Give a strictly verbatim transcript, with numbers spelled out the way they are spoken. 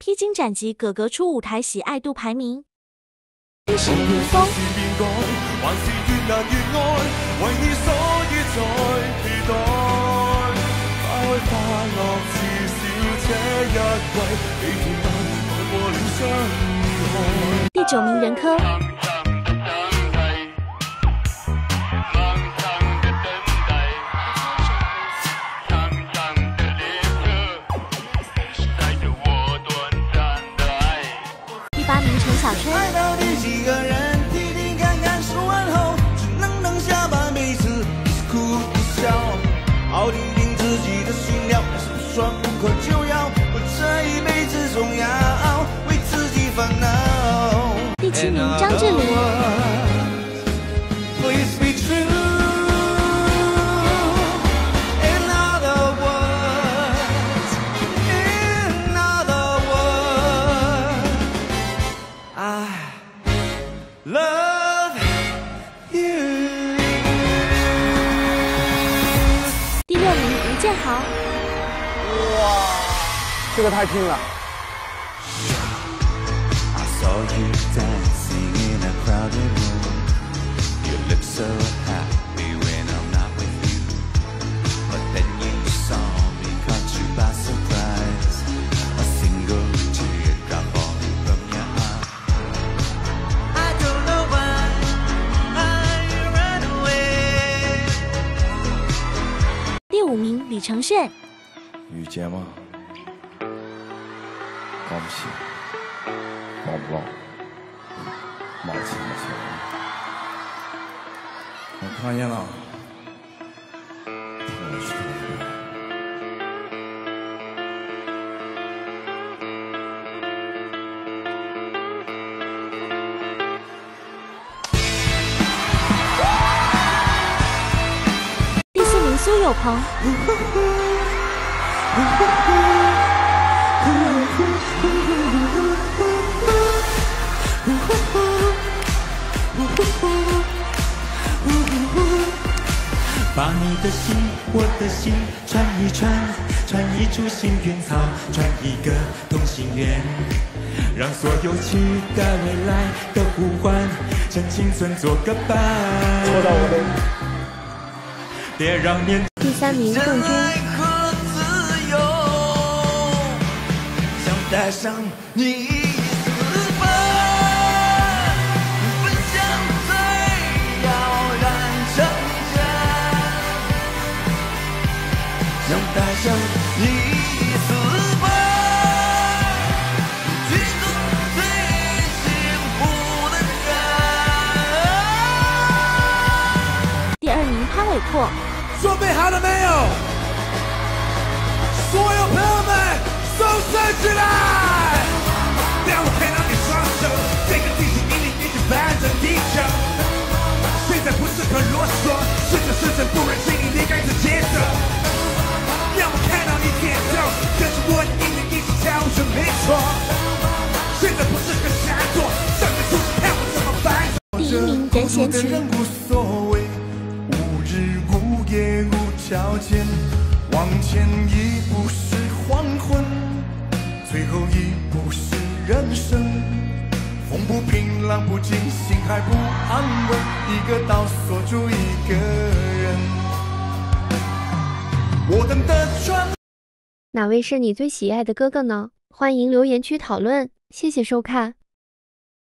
披荆斩棘，哥哥出舞台喜爱度排名。一时屏风。还是越难越爱，为你所以在期待，花开快乐至少这一季，几天間愛過了傷害。第九名人科。第八名陈小春。爱到底几个人？听听看看说完后，只能能下半辈子一直哭一直笑，好听听自己的心跳，还是说无可救药？我这一辈子总要为自己烦恼。第七名张智霖。Please be true. Love you。 第六名吴建豪。 哇，这个太拼了。I saw you dancing in a crowded room. You look so happy when I'm not with you. But then you saw me caught you by surprise. A single teardrop falling from your eye. 第五名李承铉。 遇见嗎？講唔似，講唔落，冇錢冇錢。我看見了，我去他媽！ 第四名苏有朋。 把你的心，我的心串一串，串一株幸运草，串一个同心圆，让所有期待未来的呼唤，趁青春做个伴。 戳到我的。 别让年。 第三名郑钧。 想带上你。想带上你私奔，去做最幸福的人。 第二名潘玮柏。 准备好了没有？所有朋友们，手伸起来！让我看到你双手，这个地球引领一起反正地球。现在不是很啰嗦，是这是真不忍心你离开这节奏。让我看到你点头，跟着我的音乐一起跳着没错。现在不是很闪躲，上个出去看我怎么反。 第一名任贤齐。 无所谓，无日无夜无条件，往前一步是黄昏，最后一步是人生。风不平浪不静，心还不安稳，一个岛锁住一个人。我等的船。 哪位是你最喜爱的哥哥呢？欢迎留言区讨论，谢谢收看。